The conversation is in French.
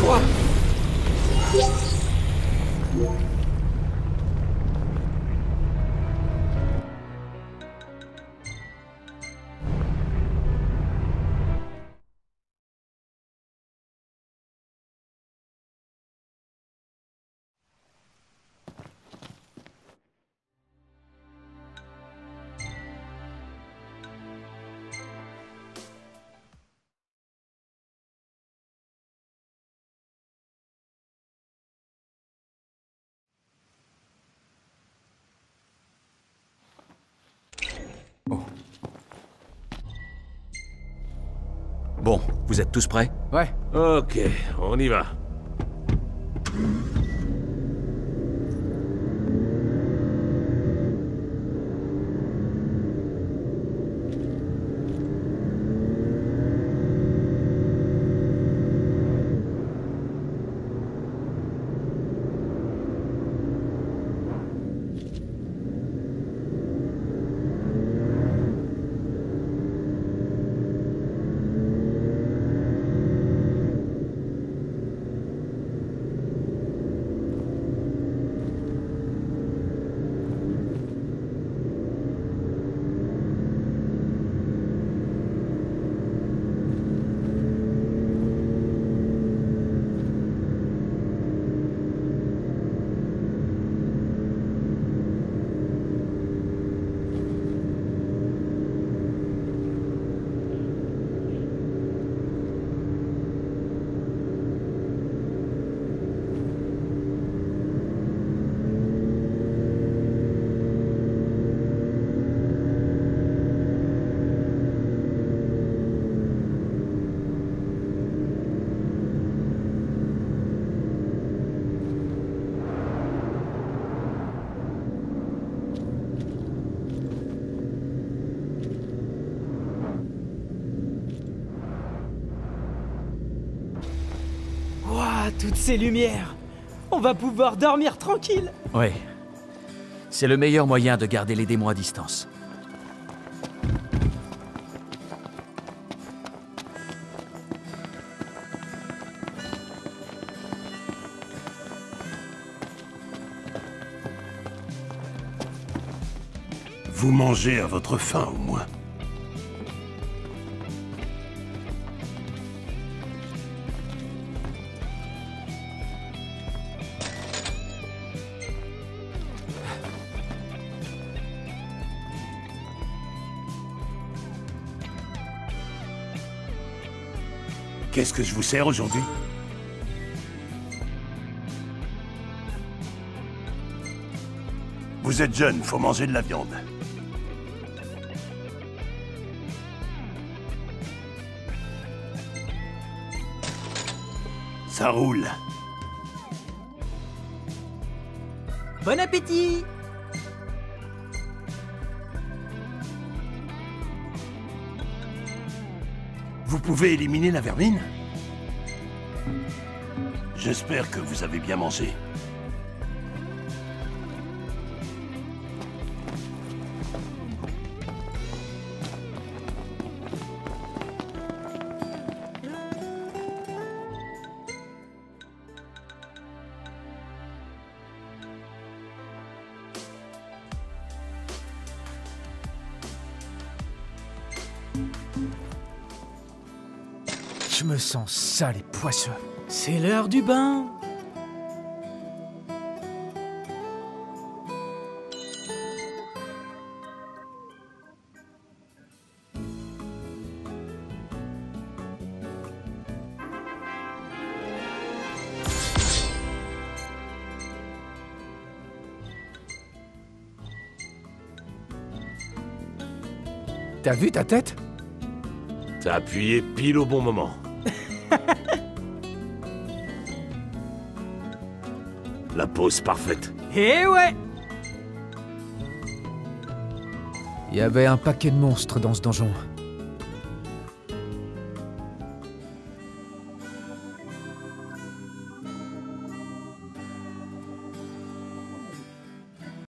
froid. Bon, vous êtes tous prêts? Ouais. Ok, on y va. Ouah, toutes ces lumières. On va pouvoir dormir tranquille. Ouais. C'est le meilleur moyen de garder les démons à distance. Vous mangez à votre faim, au moins. Qu'est-ce que je vous sers aujourd'hui? Vous êtes jeune, faut manger de la viande. Ça roule. Bon appétit. Vous pouvez éliminer la vermine? J'espère que vous avez bien mangé. Je me sens sale et poisseux. C'est l'heure du bain. T'as vu ta tête? T'as appuyé pile au bon moment. La pause parfaite. Eh ouais! Il y avait un paquet de monstres dans ce donjon.